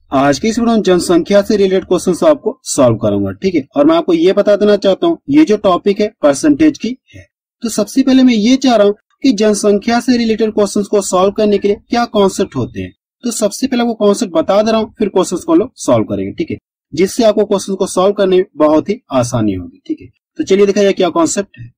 आज के इस वीडियो में जनसंख्या से रिलेटेड क्वेश्चन आपको सॉल्व करूंगा, ठीक है। और मैं आपको ये बता देना चाहता हूँ, ये जो टॉपिक है परसेंटेज की है। तो सबसे पहले मैं ये चाह रहा हूँ कि जनसंख्या से रिलेटेड क्वेश्चन को सॉल्व करने के लिए क्या कॉन्सेप्ट होते हैं। तो सबसे पहले वो कॉन्सेप्ट बता दे रहा हूँ, फिर क्वेश्चन को लोग सॉल्व करेंगे, ठीक है, जिससे आपको क्वेश्चन को सॉल्व करने में बहुत ही आसानी होगी, ठीक है। तो चलिए देखा जाए क्या कॉन्सेप्ट है।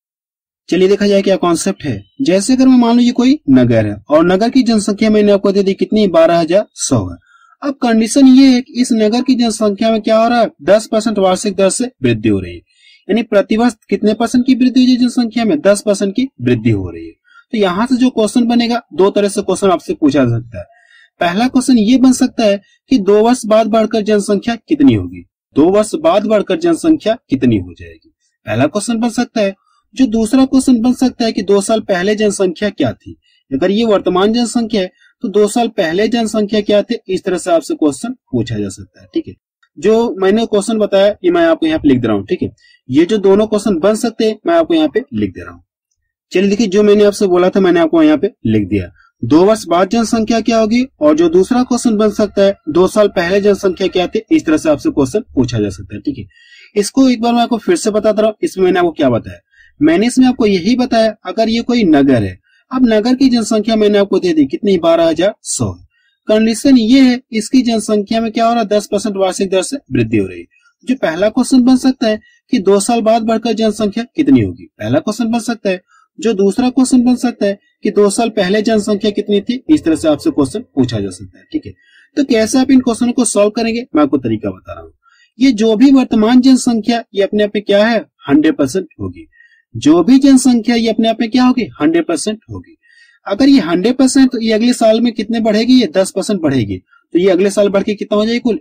जैसे अगर मैं मान लो ये कोई नगर है और नगर की जनसंख्या मैंने आपको दे दी कितनी, 12,100 है। अब कंडीशन ये है कि इस नगर की जनसंख्या में क्या हो रहा है, 10% वार्षिक दर से वृद्धि हो रही है। यानी प्रतिवर्ष कितने परसेंट की वृद्धि हो रही है जनसंख्या में, 10% की वृद्धि हो रही है। तो यहां से जो क्वेश्चन बनेगा, दो तरह से क्वेश्चन आपसे पूछा जा सकता है। पहला क्वेश्चन ये बन सकता है कि 2 वर्ष बाद बढ़कर जनसंख्या कितनी होगी, 2 वर्ष बाद बढ़कर जनसंख्या कितनी हो जाएगी, पहला क्वेश्चन बन सकता है। जो दूसरा क्वेश्चन बन सकता है कि 2 साल पहले जनसंख्या क्या थी। अगर ये वर्तमान जनसंख्या है तो 2 साल पहले जनसंख्या क्या थे, इस तरह से आपसे क्वेश्चन पूछा जा सकता है, ठीक है। जो मैंने क्वेश्चन बताया ये मैं आपको यहाँ पे लिख दे रहा हूँ, ठीक है। ये जो दोनों क्वेश्चन बन सकते हैं मैं आपको यहाँ पे लिख दे रहा हूँ। चलिए देखिए, जो मैंने आपसे बोला था मैंने आपको यहाँ पे लिख दिया। 2 वर्ष बाद जनसंख्या क्या होगी, और जो दूसरा क्वेश्चन बन सकता है 2 साल पहले जनसंख्या क्या थी, इस तरह से आपसे क्वेश्चन पूछा जा सकता है, ठीक है। इसको एक बार मैं आपको फिर से बता दे रहा हूँ। इसमें मैंने आपको क्या बताया, मैंने इसमें आपको यही बताया अगर ये कोई नगर है। अब नगर की जनसंख्या मैंने आपको दे दी कितनी, 12,100 है। कंडीशन ये है इसकी जनसंख्या में क्या हो रहा है, 10% वार्षिक दर से वृद्धि हो रही है। जो पहला क्वेश्चन बन सकता है कि 2 साल बाद बढ़कर जनसंख्या कितनी होगी, पहला क्वेश्चन बन सकता है। जो दूसरा क्वेश्चन बन सकता है कि 2 साल पहले जनसंख्या कितनी थी, इस तरह से आपसे क्वेश्चन पूछा जा सकता है, ठीक है। तो कैसे आप इन क्वेश्चनों को सॉल्व करेंगे मैं आपको तरीका बता रहा हूँ। ये जो भी वर्तमान जनसंख्या ये अपने आप में क्या है, 100% होगी। जो भी जनसंख्या ये अपने आप में क्या होगी, 100% होगी। अगर ये 100% तो ये अगले साल में कितने बढ़ेगी, ये 10% बढ़ेगी। तो ये अगले साल बढ़ के कितना हो जाएगी, कुल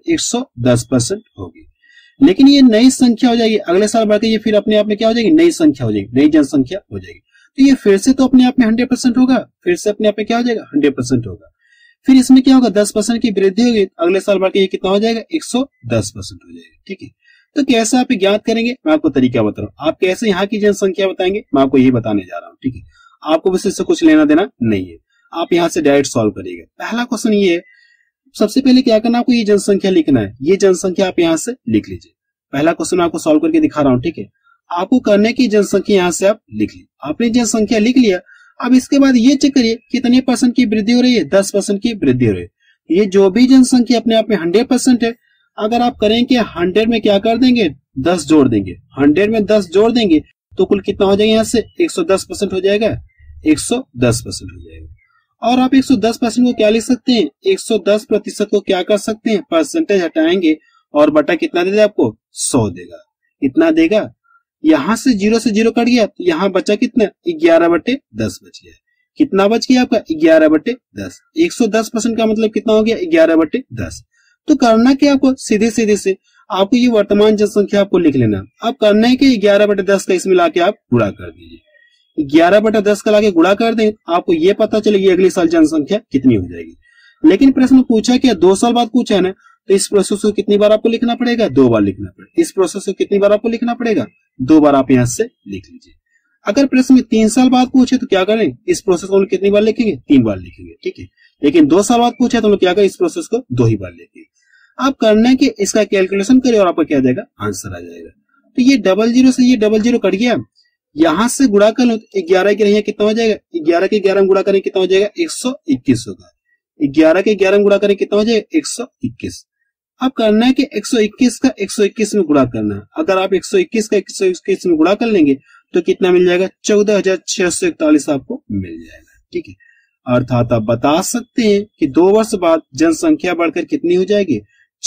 110% होगी। लेकिन ये नई संख्या हो जाएगी, अगले साल बढ़ के ये फिर अपने आप में क्या हो जाएगी, नई संख्या हो जाएगी, नई जनसंख्या हो जाएगी। तो ये फिर से तो अपने आप में 100% होगा, फिर से अपने आप में क्या हो जाएगा, 100% होगा। फिर इसमें क्या होगा, 10% की वृद्धि होगी, अगले साल बढ़ के ये कितना हो जाएगा, 110% हो जाएगा, ठीक है। तो कैसे आप ज्ञात करेंगे मैं आपको तरीका बता रहा हूँ। आप कैसे यहाँ की जनसंख्या बताएंगे मैं आपको यही बताने जा रहा हूँ, ठीक है। आपको बस इससे कुछ लेना देना नहीं है, आप यहाँ से डायरेक्ट सॉल्व करिएगा। पहला क्वेश्चन ये है, सबसे पहले क्या करना, आपको ये जनसंख्या लिखना है। ये जनसंख्या आप यहाँ से लिख लीजिए। पहला क्वेश्चन आपको सॉल्व करके दिखा रहा हूँ, ठीक है। आपको करने की जनसंख्या यहाँ से आप लिख ली, आपने जनसंख्या लिख लिया। अब इसके बाद ये चेक करिए कितने परसेंट की वृद्धि हो रही है, 10% की वृद्धि हो रही है। ये जो भी जनसंख्या अपने आप में 100% है। अगर आप करेंगे 100 में क्या कर देंगे, 10 जोड़ देंगे, 100 में 10 जोड़ देंगे तो कुल कितना हो जाएगा, यहाँ से 110% हो जाएगा, 110% हो जाएगा। और आप 110% को क्या लिख सकते हैं, 110% को क्या कर सकते हैं, परसेंटेज हटाएंगे और बटा कितना दे देगा आपको, 100 देगा। इतना देगा, यहां से 0 से 0 कट गया तो यहाँ बचा कितना, 11/10 बच गया। कितना बच गया आपका, 11/10। 110% का मतलब कितना हो गया, 11/10। तो करना क्या आपको, सीधे सीधे से आपको ये वर्तमान जनसंख्या आपको लिख लेना। अब करना है कि 11/10 का इसमें लाके आप गुणा कर दीजिए। 11/10 का लाके गुणा कर दें, आपको ये पता चलेगी अगले साल जनसंख्या कितनी हो जाएगी। लेकिन प्रश्न पूछा क्या, 2 साल बाद पूछा है ना, तो इस प्रोसेस को कितनी बार आपको लिखना पड़ेगा, 2 बार लिखना पड़ेगा। इस प्रोसेस को कितनी बार आपको लिखना पड़ेगा, 2 बार आप यहाँ से लिख लीजिए। अगर प्रश्न में 3 साल बाद पूछे तो क्या करें, इस प्रोसेस को कितनी बार लिखेंगे, 3 बार लिखेंगे, ठीक है। लेकिन 2 साल बाद पूछे तो क्या करें, इस प्रोसेस को 2 ही बार लिखेंगे। आप करना है कि इसका कैलकुलेशन करें और आपको क्या जाएगा, आंसर आ जाएगा। तो ये 00 से ये 00 कट गया, यहां से गुणा कर लो तो 11 के रहिए कितना हो जाएगा, 11 के 11 में गुणा करें कितना हो जाएगा, 121 होगा। 11 के 11 में गुणा करें कितना हो जाएगा, 121। अब करना है कि 121 का 121 में गुणा करना है। अगर आप 121 का 121 में गुणा कर लेंगे तो कितना मिल जाएगा, 14,641 आपको मिल जाएगा, ठीक है। अर्थात आप बता सकते हैं कि 2 वर्ष बाद जनसंख्या बढ़कर कितनी हो जाएगी,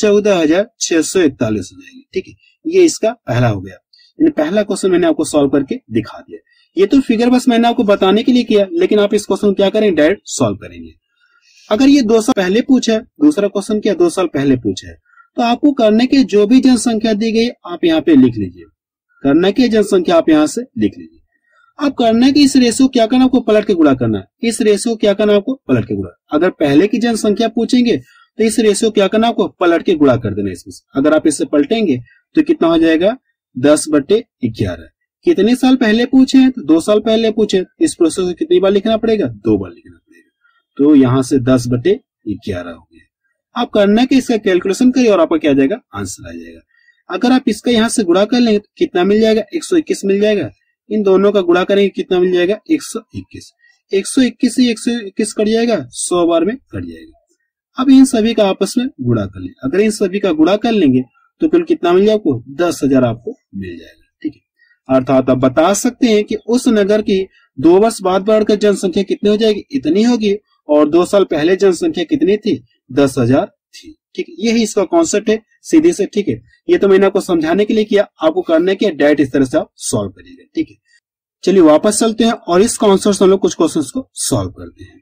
14,641 हो जाएगी, ठीक है। ये इसका पहला हो गया, यानी पहला क्वेश्चन मैंने आपको सॉल्व करके दिखा दिया। ये तो फिगर बस मैंने आपको बताने के लिए किया, लेकिन आप इस क्वेश्चन क्या करें, डायरेक्ट सॉल्व करेंगे। अगर ये 2 साल पहले पूछा है, दूसरा क्वेश्चन क्या 2 साल पहले पूछा है, तो आपको करने के जो भी जनसंख्या दी गई आप यहाँ पे लिख लीजिए। करने की जनसंख्या आप यहाँ से लिख लीजिए। अब करना कि इस रेशो क्या करना, आपको पलट के गुणा करना है। इस रेशो क्या करना, आपको पलट के गुणा। अगर पहले की जनसंख्या पूछेंगे तो इस रेशो क्या करना, आपको पलट के गुणा कर देना इसमें। अगर आप इससे पलटेंगे तो कितना हो जाएगा, 10/11। कितने साल पहले पूछे हैं, तो 2 साल पहले पूछे। इस प्रोसेस को कितनी बार लिखना पड़ेगा, 2 बार लिखना पड़ेगा। तो यहां से 10/11 हो गया। आप करना कि इसका कैलकुलेशन करिए और आपका क्या आ जाएगा, आंसर आ जाएगा। अगर आप इसका यहाँ से गुणा कर लेंगे तो कितना मिल जाएगा, 121 मिल जाएगा। इन दोनों का गुणा करेंगे कितना मिल जाएगा, 121। 121 से 121 कट जाएगा, 100 बार में कट जाएगा। अब इन सभी का आपस में गुणा कर लें। अगर इन सभी का गुणा कर लेंगे तो कुल कितना मिल जाएगा आपको, 10,000 आपको मिल जाएगा। ठीक है, अर्थात आप बता सकते हैं कि उस नगर की 2 वर्ष बाद बढ़कर जनसंख्या कितनी हो जाएगी, इतनी होगी, और 2 साल पहले जनसंख्या कितनी थी, 10,000 थी। ठीक है, यही इसका कॉन्सेप्ट है सीधे से। ठीक है, ये तो मैंने आपको समझाने के लिए किया, आपको करने के डायरेक्ट इस तरह से आप सॉल्व करिएगा। ठीक है, चलिए वापस चलते हैं और इस कॉन्सेप्ट से हम लोग कुछ क्वेश्चंस को सॉल्व करते हैं।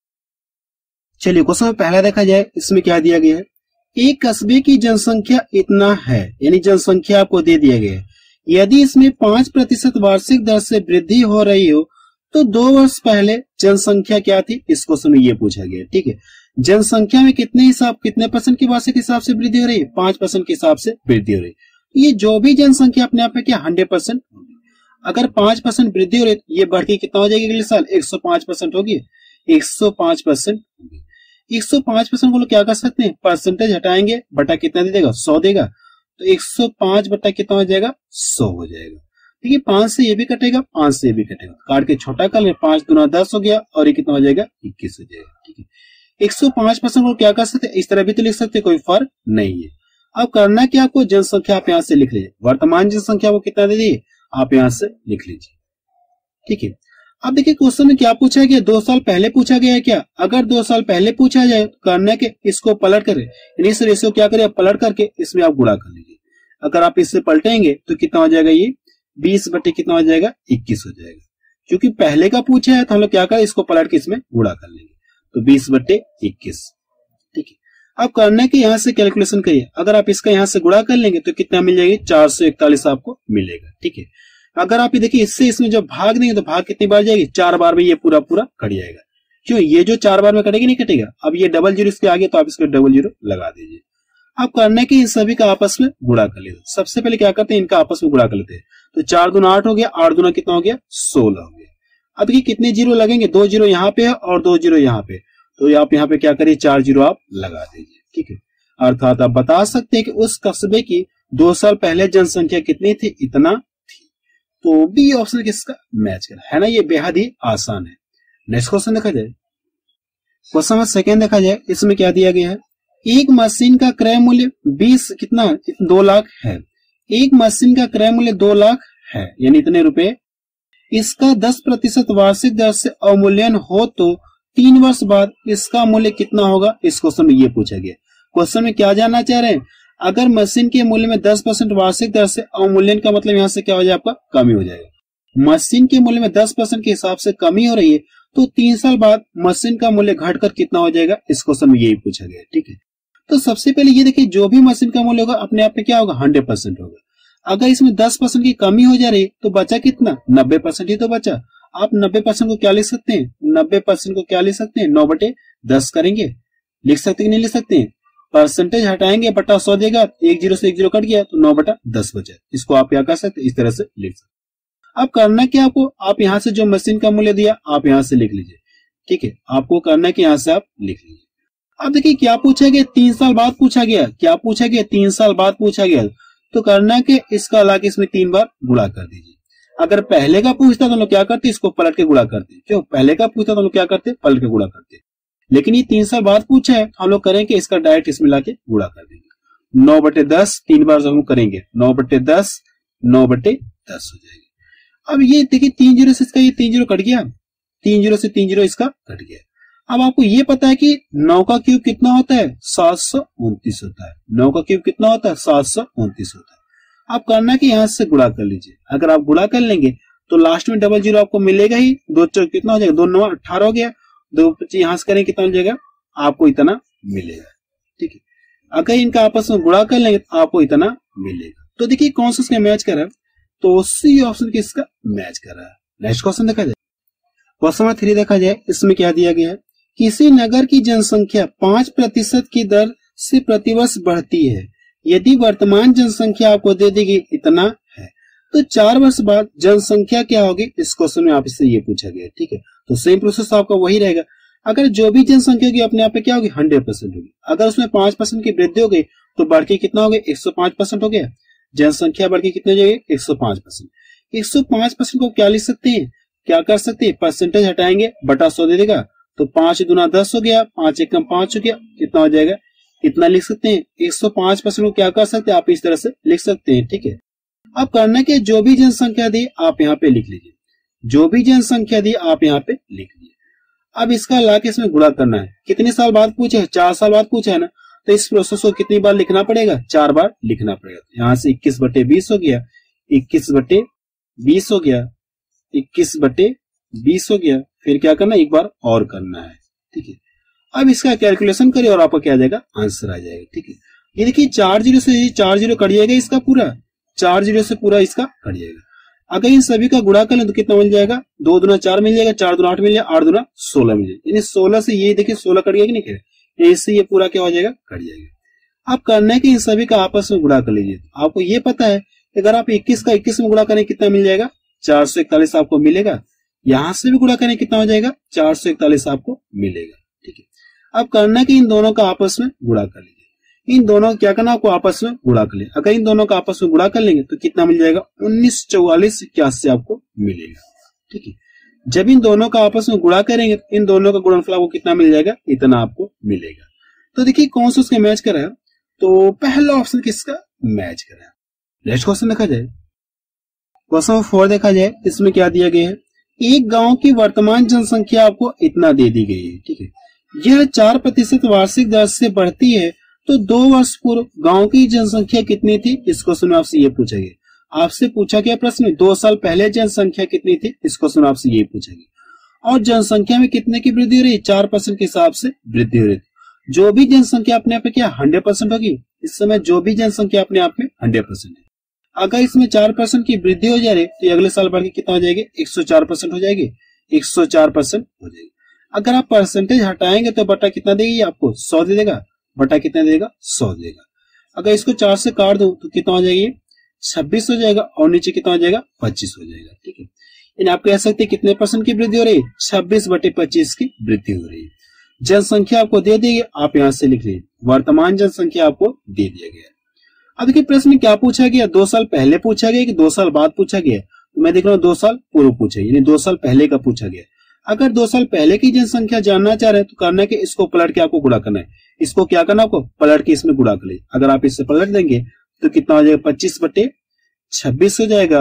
चलिए क्वेश्चन पहला देखा जाए, इसमें क्या दिया गया है, एक कस्बे की जनसंख्या इतना है, यानी जनसंख्या आपको दे दिया गया है। यदि इसमें 5% वार्षिक दर से वृद्धि हो रही हो तो 2 वर्ष पहले जनसंख्या क्या थी, इस क्वेश्चन में ये पूछा गया। ठीक है, जनसंख्या में कितने परसेंट की वार्षिक हिसाब से वृद्धि हो रही है, 5% के हिसाब से वृद्धि हो रही है। ये जो भी जनसंख्या अपने आप में क्या 100% होगी। अगर 5% वृद्धि हो रही है तो ये बढ़ के कितना हो जाएगी अगले साल, 105% होगी, 105% होगी। 105% को लोग क्या कर सकते हैं, परसेंटेज हटाएंगे, बटा कितना दे देगा, 100 देगा, तो 105 बटा कितना हो जाएगा, 100 हो जाएगा। ठीक है, 5 से ये भी कटेगा, 5 से ये भी कटेगा, काट के छोटा कर ले, 5 दूना 10 हो गया, और ये कितना हो जाएगा, 21 हो जाएगा। ठीक है, 105% को क्या कर सकते हैं, इस तरह भी तो लिख सकते, कोई फर्क नहीं है। अब करना क्या, आपको जनसंख्या आप यहां से लिख लीजिए, वर्तमान जनसंख्या को कितना दे दी आप यहां से लिख लीजिए। ठीक है, अब देखिए क्वेश्चन में क्या पूछा गया, 2 साल पहले पूछा गया है क्या। अगर 2 साल पहले पूछा जाए तो करना के इसको पलट करें, इस रेशियो क्या करें, पलट करके इसमें आप गुणा कर लीजिए। अगर आप इससे पलटेंगे तो कितना हो जाएगा, ये 20 बटे कितना हो जाएगा, 21 हो जाएगा। क्योंकि पहले का पूछा है तो हम लोग क्या करें, इसको पलट के इसमें गुणा कर लेंगे, तो 20 बटे 21। ठीक है, अब करने के यहाँ से कैलकुलेशन करिए। अगर आप इसका यहाँ से गुणा कर लेंगे तो कितना मिल जाएगी, 441 आपको मिलेगा। ठीक है, अगर आप ये देखिए इससे इसमें जब भाग देंगे तो भाग कितनी बार जाएगी, 4 बार में ये पूरा कट जाएगा। क्यों, ये जो 4 बार में कटेगी नहीं कटेगा। अब ये डबल जीरो इसके आगे तो आप इसको डबल जीरो लगा दीजिए। अब करने के इन सभी का आपस में गुणा कर लेते। सबसे पहले क्या करते हैं, इनका आपस में गुणा कर लेते हैं। तो 4 दूना 8 हो गया, 8 दूना कितना हो गया, 16 हो गया। अब ये कितने जीरो लगेंगे, 2 जीरो यहाँ पे है और 2 जीरो यहाँ पे, तो आप यहाँ पे क्या करिए, 4 जीरो आप लगा दीजिए। ठीक है, अर्थात आप बता सकते हैं कि उस कस्बे की 2 साल पहले जनसंख्या कितनी थी, इतना थी। तो बी ऑप्शन किसका मैच कर है ना, ये बेहद ही आसान है। नेक्स्ट क्वेश्चन देखा जाए, क्वेश्चन नंबर सेकेंड देखा जाए, इसमें क्या दिया गया है, एक मशीन का क्रय मूल्य 20 कितना 2 लाख है। एक मशीन का क्रय मूल्य 2 लाख है, यानी इतने रुपए। इसका 10% वार्षिक दर से अवमूल्यन हो तो 3 वर्ष बाद इसका मूल्य कितना होगा, इस क्वेश्चन में ये पूछा गया। क्वेश्चन में क्या जानना चाह रहे हैं, अगर मशीन के मूल्य में 10% वार्षिक दर से अवमूल्यन का मतलब यहाँ से क्या हो जाए, आपका कमी हो जाएगा। मशीन के मूल्य में 10% के हिसाब से कमी हो रही है तो 3 साल बाद मशीन का मूल्य घटकर कितना हो जाएगा, इस क्वेश्चन में यही पूछा गया। ठीक है, तो सबसे पहले ये देखिए, जो भी मशीन का मूल्य होगा अपने आप में क्या होगा, 100% होगा। अगर इसमें 10% की कमी हो जा रही है तो बचा कितना, 90% ही तो बचा। आप 90% को क्या लिख सकते हैं, 90% को क्या लिख सकते हैं, 9/10 करेंगे, लिख सकते कि नहीं लिख सकते हैं। परसेंटेज हटाएंगे, बटा 100 देगा, 1 जीरो से 1 जीरो कट गया तो 9/10 बचा। इसको आप क्या कर सकते हैं, इस तरह से लिख सकते। अब करना क्या आपको, आप यहाँ से जो मशीन का मूल्य दिया आप यहाँ से लिख लीजिए। ठीक है, आपको करना कि यहाँ से आप लिख लीजिए। अब देखिए क्या पूछा गया, 3 साल बाद पूछा गया। क्या पूछा गया, 3 साल बाद पूछा गया, तो करना कि इसका लाके इसमें 3 बार गुणा कर दीजिए। अगर पहले का पूछता तो हम लोग क्या करते, इसको पलट के गुणा करते। क्यों, पहले का पूछता तो हम लोग क्या करते, पलट के गुणा करते। लेकिन ये 3 साल बाद पूछा है, हम लोग करेंगे इसका डायरेक्ट इसमें लाके गुणा कर देंगे। 9/10 3 बार जब हम करेंगे, 9/10 9/10 हो जाएगी। अब ये देखिए 3 जीरो से इसका ये 3 जीरो कट गया, 3 जीरो से 3 जीरो इसका कट गया। अब आपको ये पता है कि 9 का क्यूब कितना होता है, 729 होता है। 9 का क्यूब कितना होता है, 729 होता है। आप करना कि यहाँ से गुणा कर लीजिए। अगर आप गुणा कर लेंगे तो लास्ट में डबल जीरो आपको मिलेगा ही। 2 चौक कितना हो जाएगा, 2 9 18 हो गया, 2 यहाँ से करें कितना मिल जाएगा, आपको इतना मिलेगा। ठीक है, अगर इनका आपस में गुणा कर लेंगे तो आपको इतना मिलेगा। तो देखिए कौन सा इसका मैच कर रहा है, तो सी ऑप्शन किसका मैच कर रहा है। नेक्स्ट क्वेश्चन देखा जाए, क्वेश्चन नंबर 3 देखा जाए, इसमें क्या दिया गया है, किसी नगर की जनसंख्या 5% की दर से प्रतिवर्ष बढ़ती है। यदि वर्तमान जनसंख्या आपको दे देगी इतना है तो 4 वर्ष बाद जनसंख्या क्या होगी, इस क्वेश्चन में आप इससे ये पूछा गया। ठीक है, तो सेम प्रोसेस आपका वही रहेगा। अगर जो भी जनसंख्या होगी अपने आप पे क्या होगी 100% होगी। अगर उसमें 5% की वृद्धि हो गई तो बढ़ के कितना हो गया 105% हो गया। जनसंख्या बढ़ के कितने हो जाएगी 105%। 105% को क्या लिख सकते हैं, क्या कर सकते हैं, परसेंटेज हटाएंगे बटा 100 दे देगा तो 5 दूना 10 हो गया, 5 एकम 5 हो गया, कितना हो जाएगा इतना लिख सकते हैं। 105% को क्या कर सकते हैं आप इस तरह से लिख सकते हैं। ठीक है, अब करना कि जो भी जनसंख्या दी आप यहाँ पे लिख लीजिए, जो भी जनसंख्या दी आप यहाँ पे लिख लीजिए। अब इसका ला के इसमें गुणा करना है। कितने साल बाद पूछे है, 4 साल बाद पूछा है ना, तो इस प्रोसेस को कितनी बार लिखना पड़ेगा, 4 बार लिखना पड़ेगा। यहाँ से 21/20 हो गया, 21/20 हो गया, 21/20 हो गया, फिर क्या करना एक बार और करना है। ठीक है, अब इसका कैलकुलेशन करिए और आपको क्या आ जाएगा, आंसर आ जाएगा। ठीक है, ये देखिए 4 जीरो से 4 जीरो कट जाएगा, इसका पूरा 4 जीरो से पूरा इसका कट जाएगा। अगर इन सभी का गुणा कर लें तो कितना मिल जाएगा, 2 दूना 4 मिल जाएगा, 4 दूना 8 मिल जाएगा, 8 दूना 16 मिल जाएगा। यानी 16 से ये देखिए 16 कट गया कि नहीं कट, इससे ये पूरा क्या हो जाएगा, कट जाएगा। अब करना है कि इन सभी का आपस में गुणा कर लीजिए। आपको ये पता है कि अगर आप 21 का 21 में गुणा करें कितना मिल जाएगा, 441 आपको मिलेगा। यहां से भी गुणा करें कितना हो जाएगा, 441 आपको मिलेगा। ठीक है, अब करना है कि इन दोनों का आपस में गुणा कर लीजिए। इन दोनों क्या करना आपको आपस में गुणा कर ले। अगर इन दोनों का आपस में गुणा कर लेंगे तो कितना मिल जाएगा, 194481 आपको मिलेगा। ठीक है, जब इन दोनों का आपस में गुणा करेंगे तो इन दोनों का गुणनफल आपको कितना मिल जाएगा, इतना आपको मिलेगा। तो देखिए कौन सा उसके मैच कराया, तो पहला ऑप्शन किसका मैच कराया। नेक्स्ट क्वेश्चन देखा जाए, क्वेश्चन 4 देखा जाए, इसमें क्या दिया गया है, एक गांव की वर्तमान जनसंख्या आपको इतना दे दी गई है। ठीक है, यह 4% वार्षिक दर से बढ़ती है, तो 2 वर्ष पूर्व गांव की जनसंख्या कितनी थी, इस क्वेश्चन में आपसे ये पूछा गया। आपसे पूछा गया प्रश्न 2 साल पहले जनसंख्या कितनी थी, इस क्वेश्चन में आपसे ये पूछा गया। और जनसंख्या में कितने की वृद्धि हो रही है, 4% के हिसाब से वृद्धि हो रही है। जो भी जनसंख्या अपने आप में क्या 100% होगी, इस समय जो भी जनसंख्या अपने आप में 100% है। अगर इसमें 4% की वृद्धि हो जा रही है तो अगले साल बढ़ के कितना हो जाएगी, 104% हो जाएगी, 104% हो जाएगी। अगर आप परसेंटेज हटाएंगे तो बटा कितना देगी आपको, 100 दे देगा, बटा कितना देगा, 100 देगा। अगर इसको 4 से काट दो तो कितना हो जाएगी, 26 हो जाएगा, और नीचे कितना हो जाएगा, 25 हो जाएगा। ठीक है, यानी आप कह सकते हैं कितने % की वृद्धि हो रही है, 26/25 की वृद्धि हो रही है। जनसंख्या आपको दे दी, आप यहां से लिख लीजिए, वर्तमान जनसंख्या आपको दे दिया गया। अब देखिए प्रश्न में क्या पूछा गया, 2 साल पहले पूछा गया कि 2 साल बाद पूछा गया। तो मैं देख रहा हूँ 2 साल पूर्व पूछा, यानी 2 साल पहले का पूछा गया। अगर 2 साल पहले की जनसंख्या जानना चाह रहे हैं तो करना है कि इसको पलट के आपको गुणा करना है। इसको क्या करना आपको, पलट के इसमें गुणा कर ले। अगर आप इससे पलट देंगे तो कितना हो जाएगा, 25/26 हो जाएगा,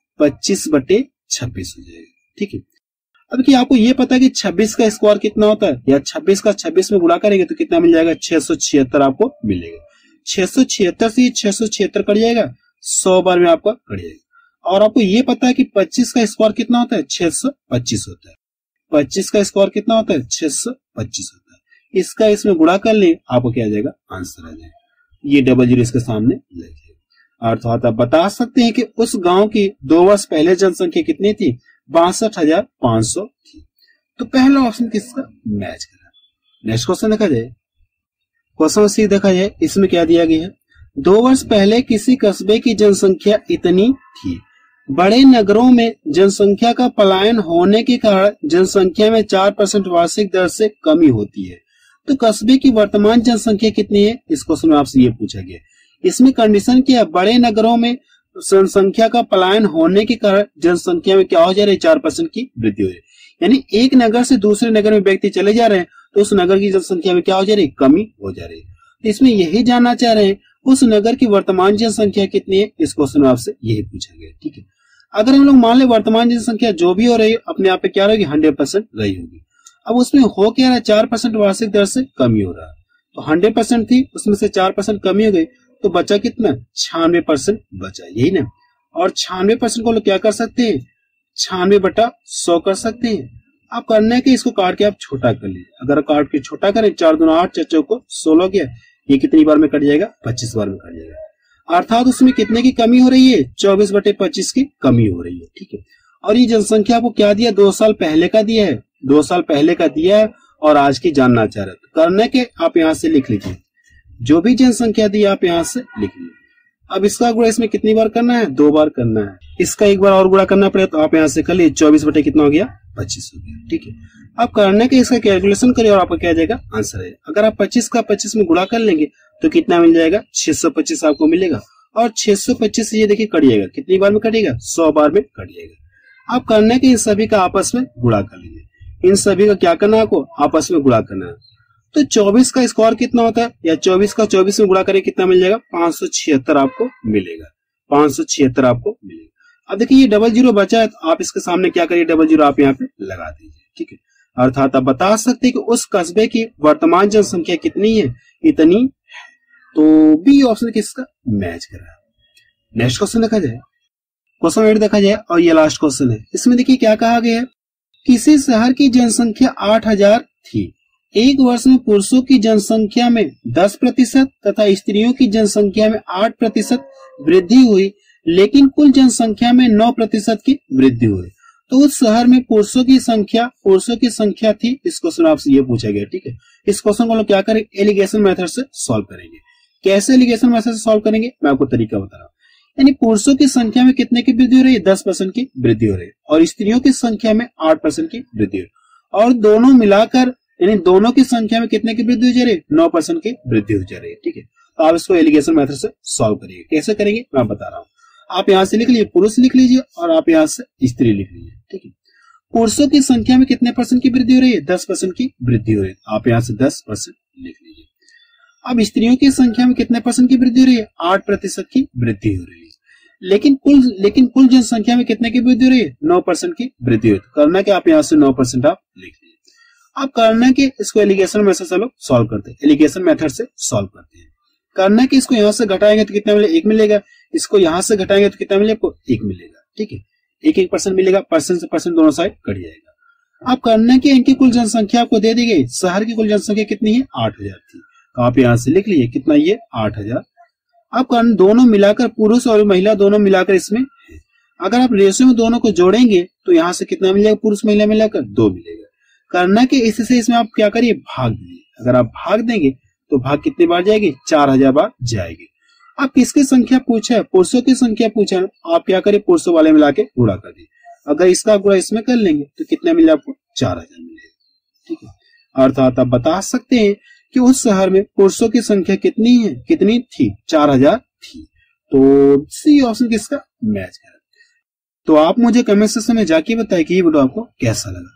25/26 हो जाएगा। ठीक है, अब कि आपको ये पता है कि 26 का स्क्वायर कितना होता है, या 26 का 26 में गुणा करेंगे तो कितना मिल जाएगा, 676 आपको मिलेगा। 676 से 676 कट जाएगा, 100 बार में आपका कट जाएगा। और आपको ये पता है कि 25 का स्क्वायर कितना होता है, 625 होता है। 25 का स्क्वायर कितना होता है, 625 होता है। इसका इसमें गुणा कर ले, आपको क्या आ जाएगा, आंसर आ जाएगा। ये 00 इसके सामने लग जाएगा। अर्थात आप बता सकते हैं कि उस गांव की 2 वर्ष पहले जनसंख्या कितनी थी, 62,500 थी। तो पहला ऑप्शन किसका मैच करा। नेक्स्ट क्वेश्चन देखा जाए, क्वेश्चन सी देखा जाए, इसमें क्या दिया गया है, 2 वर्ष पहले किसी कस्बे की जनसंख्या इतनी थी। बड़े नगरों में जनसंख्या का पलायन होने के कारण जनसंख्या में 4% वार्षिक दर से कमी होती है। तो कस्बे की वर्तमान जनसंख्या कितनी है, इस क्वेश्चन में आपसे ये पूछा गया। इसमें कंडीशन क्या है, बड़े नगरों में जनसंख्या का पलायन होने के कारण जनसंख्या में क्या हो जा रही है, 4% की वृद्धि हो रही है। यानी एक नगर से दूसरे नगर में व्यक्ति चले जा रहे हैं तो उस नगर की जनसंख्या में क्या हो जा रही है, कमी हो जा रही है। तो इसमें यही जानना चाह रहे हैं उस नगर की वर्तमान जनसंख्या कितनी है, इस क्वेश्चन में आपसे यही पूछा गया। ठीक है, अगर हम लोग मान ले वर्तमान जनसंख्या जो भी हो रही है अपने आप पे क्या रहेगी, 100% रही होगी। अब उसमें हो क्या रहा है, 4% वार्षिक दर से कमी हो रहा है। तो 100% थी, उसमें से 4% कमी हो गई, तो बचा कितना, 96% बचा, यही ना। और 96% को लोग क्या कर सकते हैं, 96/100 कर सकते हैं। आप करने के इसको काट के आप छोटा कर लीजिए। अगर काट के छोटा करें, 4 दूना 8, 4 चौको 16 गया, ये कितनी बार में कट जाएगा, 25 बार में कट जाएगा। अर्थात उसमें कितने की कमी हो रही है, 24/25 की कमी हो रही है। ठीक है, और ये जनसंख्या आपको क्या दिया, 2 साल पहले का दिया है, 2 साल पहले का दिया है और आज की जानना चाह रहे हैं। तो करने के आप यहाँ से लिख लीजिए, जो भी जनसंख्या दी आप यहाँ से लिख लीजिए। अब इसका गुणा इसमें कितनी बार करना है, 2 बार करना है। इसका एक बार और गुणा करना पड़ेगा, तो आप यहाँ से कर लिए 24 बटे कितना हो गया 25 हो गया। ठीक है, आप करने के इसका कैलकुलेशन करिए और आपका क्या आ जाएगा आंसर है। अगर आप 25 का 25 में गुणा कर लेंगे तो कितना मिल जाएगा 625 आपको मिलेगा। और 625 ये देखिए कटिएगा, कितनी बार में कटिएगा 100 बार में कटिएगा। आप करने के इन सभी का आपस में गुणा कर लीजिए, इन सभी का क्या करना है आपको आपस में गुणा करना है। तो 24 का स्क्वायर कितना होता है, या 24 का 24 में गुणा करें कितना मिल जाएगा 576 आपको मिलेगा, 576 आपको मिलेगा। अब देखिए ये डबल जीरो बचा है, तो आप इसके सामने क्या करिए डबल जीरो आप यहाँ पे लगा दीजिए। ठीक है, अर्थात आप बता सकते हैं कि उस कस्बे की वर्तमान जनसंख्या कितनी है, इतनी है। तो बी ऑप्शन किसका मैच कर रहा है। नेक्स्ट क्वेश्चन देखा जाए, क्वेश्चन 8 देखा जाए और ये लास्ट क्वेश्चन है। इसमें देखिए क्या कहा गया है, किसी शहर की जनसंख्या 8000 थी, एक वर्ष में पुरुषों की जनसंख्या में 10% तथा स्त्रियों की जनसंख्या में 8% वृद्धि हुई, लेकिन कुल जनसंख्या में 9% की वृद्धि हुई। तो उस शहर में पुरुषों की संख्या थी। इस क्वेश्चन आपसे ये पूछा गया। ठीक है, इस क्वेश्चन को हम लोग क्या करेंगे एलिगेशन मेथड से सॉल्व करेंगे। कैसे एलिगेशन मेथड से सॉल्व करेंगे मैं आपको तरीका बता रहा हूँ। यानी पुरुषों की संख्या में कितने की वृद्धि हो रही है 10% की वृद्धि हो रही है, और स्त्रियों की संख्या में 8% की वृद्धि हो रही है, और दोनों मिलाकर यानी दोनों की संख्या में कितने की वृद्धि हो जा रही है 9% की वृद्धि हो जा रही है। ठीक है, तो आप इसको एलिगेशन मेथड से सॉल्व करिए। कैसे करेंगे मैं बता रहा हूँ। आप यहाँ से लिख लीजिए पुरुष लिख लीजिए और आप यहाँ से स्त्री लिख लीजिए। ठीक है, पुरुषों की संख्या में कितने % की वृद्धि हो रही है 10% की वृद्धि हो रही है, आप यहाँ से 10% लिख लीजिए। अब स्त्रियों की संख्या में कितने % की वृद्धि हो रही है 8% की वृद्धि हो रही है, लेकिन कुल जनसंख्या में कितने की वृद्धि हो रही है 9% की वृद्धि हो रही है। करना कि आप यहाँ से 9% आप लिख लीजिए। आप करना कि इसको एलिगेशन मेथड से चलो सॉल्व करते हैं, एलिगेशन मेथड से सॉल्व करते हैं। करना कि इसको यहाँ से घटाएंगे तो कितना मिलेगा 1 मिलेगा, इसको यहाँ से घटाएंगे तो कितना मिलेगा आपको 1 मिलेगा। ठीक है, 1% मिलेगा, परसेंट से परसेंट दोनों साइड कट जाएगा। आप करना कि इनकी कुल जनसंख्या आपको दे दी गई, शहर की कुल जनसंख्या कितनी है 8000 थी, तो आप यहाँ से लिख लीजिए कितना ये 8000। आप दोनों मिलाकर पुरुष और महिला दोनों मिलाकर इसमें है। अगर आप रेशियो में दोनों को जोड़ेंगे तो यहाँ से कितना मिलेगा पुरुष महिला मिलाकर 2 मिलेगा। करना कि इससे इसमें आप क्या करिए भाग दीजिए। अगर आप भाग देंगे तो भाग कितनी बार जाएगी 4000 बार जाएगी। आप किसकी संख्या पूछा है पुरुषों की संख्या पूछा है, आप क्या करिए पुरुषों वाले मिला के गुणा कर दिए। अगर इसका गुणा इसमें कर लेंगे तो कितना मिलेगा आपको 4000 मिलेगा। ठीक है, अर्थात आप बता सकते हैं कि उस शहर में पुरुषों की संख्या कितनी थी 4000 थी। तो सी ऑप्शन किसका मैच है। तो आप मुझे कमेंट सेक्शन में जाके बताएं कि ये वीडियो आपको कैसा लगा।